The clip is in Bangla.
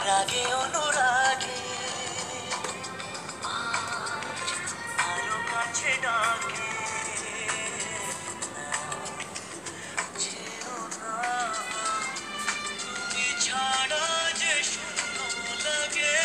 রাগে অনুরাগে আজ আরো কাছে ডাকে, যেও না, তুমি ছাড়া যে শূন্য লাগে।